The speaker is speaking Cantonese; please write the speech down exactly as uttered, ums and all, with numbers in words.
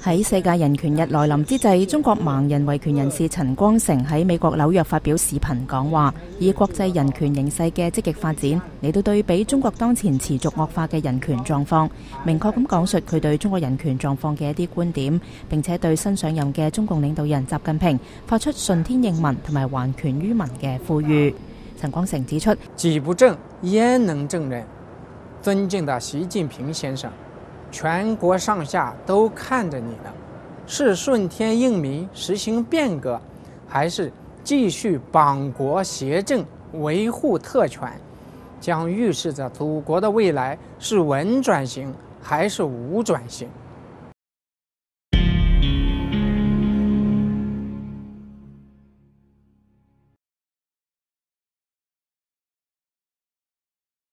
喺世界人權日來臨之際，中國盲人維權人士陳光誠喺美國紐約發表視頻講話，以國際人權形勢嘅積極發展嚟到對比中國當前持續惡化嘅人權狀況，明確咁講述佢對中國人權狀況嘅一啲觀點，並且對新上任嘅中共領導人習近平發出順天應民同埋還權於民嘅呼籲。陳光誠指出， 己不正焉能正人？尊敬的習近平先生，全國上下都看着你了，是順天應民實行變革，還是繼續綁國協政維護特權，將預示着祖國的未來是穩轉型還是無轉型。